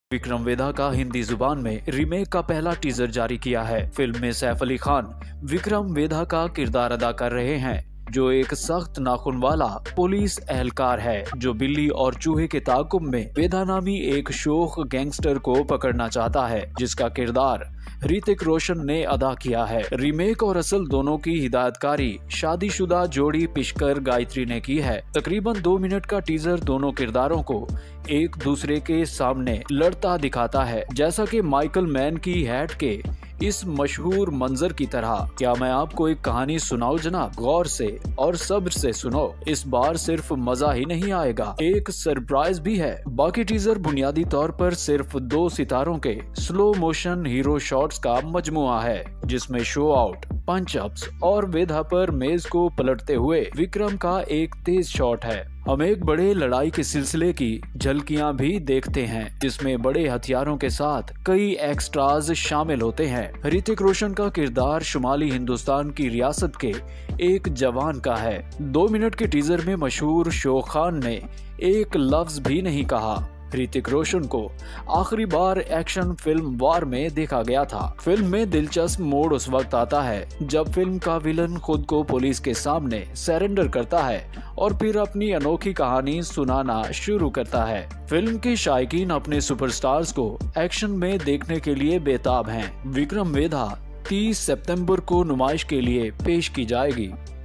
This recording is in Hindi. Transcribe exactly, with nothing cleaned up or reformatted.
विक्रम वेधा का हिंदी जुबान में रीमेक का पहला टीजर जारी किया है। फिल्म में सैफ अली खान विक्रम वेधा का किरदार अदा कर रहे हैं, जो एक सख्त नाखून वाला पुलिस एहलकार है जो बिल्ली और चूहे के ताकुब में वेधा नामी एक शोख गैंगस्टर को पकड़ना चाहता है, जिसका किरदार ऋतिक रोशन ने अदा किया है। रीमेक और असल दोनों की हिदायतकारी शादीशुदा जोड़ी पिशकर गायत्री ने की है। तकरीबन दो मिनट का टीजर दोनों किरदारों को एक दूसरे के सामने लड़ता दिखाता है, जैसा कि माइकल मैन की हैट के इस मशहूर मंजर की तरह। क्या मैं आपको एक कहानी सुनाऊं जनाब? गौर से और सब्र से सुनो। इस बार सिर्फ मजा ही नहीं आएगा, एक सरप्राइज भी है। बाकी टीजर बुनियादी तौर पर सिर्फ दो सितारों के स्लो मोशन हीरो शॉट्स का मजमुआ है, जिसमें शो आउट, पंच अप्स और वेधा पर मेज को पलटते हुए विक्रम का एक तेज शॉट है। हम एक बड़े लड़ाई के सिलसिले की झलकियां भी देखते हैं, जिसमें बड़े हथियारों के साथ कई एक्स्ट्राज शामिल होते हैं। ऋतिक रोशन का किरदार शुमाली हिंदुस्तान की रियासत के एक जवान का है। दो मिनट के टीजर में मशहूर शो खान ने एक लफ्ज भी नहीं कहा। ऋतिक रोशन को आखिरी बार एक्शन फिल्म वार में देखा गया था। फिल्म में दिलचस्प मोड़ उस वक्त आता है जब फिल्म का विलन खुद को पुलिस के सामने सरेंडर करता है और फिर अपनी अनोखी कहानी सुनाना शुरू करता है। फिल्म के शायकीन अपने सुपरस्टार्स को एक्शन में देखने के लिए बेताब हैं। विक्रम वेधा तीस सितंबर को नुमाइश के लिए पेश की जाएगी।